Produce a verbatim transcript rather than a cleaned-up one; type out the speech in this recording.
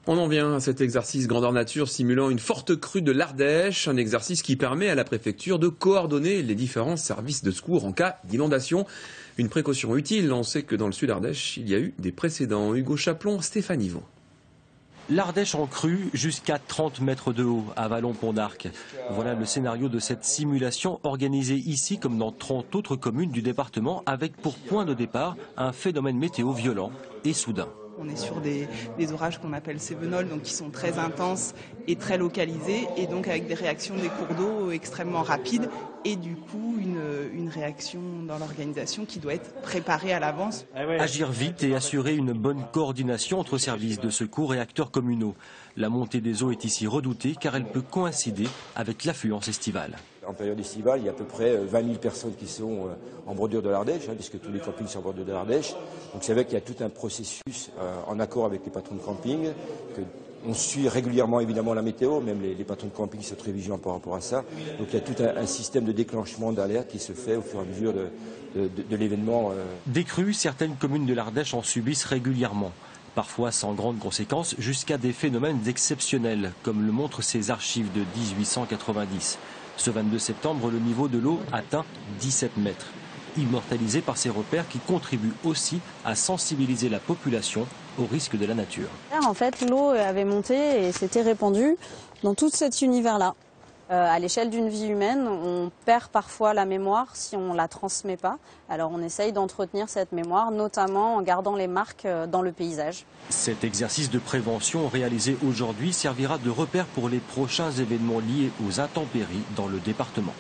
On en vient à cet exercice grandeur nature simulant une forte crue de l'Ardèche, un exercice qui permet à la préfecture de coordonner les différents services de secours en cas d'inondation. Une précaution utile, on sait que dans le sud Ardèche, il y a eu des précédents. Hugo Chaplon, Stéphane Yvon. L'Ardèche en crue jusqu'à trente mètres de haut à Vallon-Pont-d'Arc. Voilà le scénario de cette simulation organisée ici comme dans trente autres communes du département avec pour point de départ un phénomène météo violent et soudain. On est sur des, des orages qu'on appelle cévenols, donc qui sont très intenses et très localisés, et donc avec des réactions des cours d'eau extrêmement rapides, et du coup une, une réaction dans l'organisation qui doit être préparée à l'avance. Agir vite et assurer une bonne coordination entre services de secours et acteurs communaux. La montée des eaux est ici redoutée car elle peut coïncider avec l'affluence estivale. En période estivale, il y a à peu près vingt mille personnes qui sont en bordure de l'Ardèche, hein, puisque tous les campings sont en bordure de l'Ardèche. Donc c'est vrai qu'il y a tout un processus euh, en accord avec les patrons de camping. Que on suit régulièrement évidemment la météo, même les, les patrons de camping sont très vigilants par rapport à ça. Donc il y a tout un, un système de déclenchement d'alerte qui se fait au fur et à mesure de, de, de, de l'événement. Euh. Des crues, certaines communes de l'Ardèche en subissent régulièrement. Parfois sans grandes conséquences, jusqu'à des phénomènes exceptionnels, comme le montrent ces archives de mille huit cent quatre-vingt-dix. Ce vingt-deux septembre, le niveau de l'eau atteint dix-sept mètres. Immortalisé par ces repères qui contribuent aussi à sensibiliser la population au risque de la nature. En fait, l'eau avait monté et s'était répandue dans tout cet univers-là. Euh, à l'échelle d'une vie humaine, on perd parfois la mémoire si on ne la transmet pas. Alors on essaye d'entretenir cette mémoire, notamment en gardant les marques dans le paysage. Cet exercice de prévention réalisé aujourd'hui servira de repère pour les prochains événements liés aux intempéries dans le département.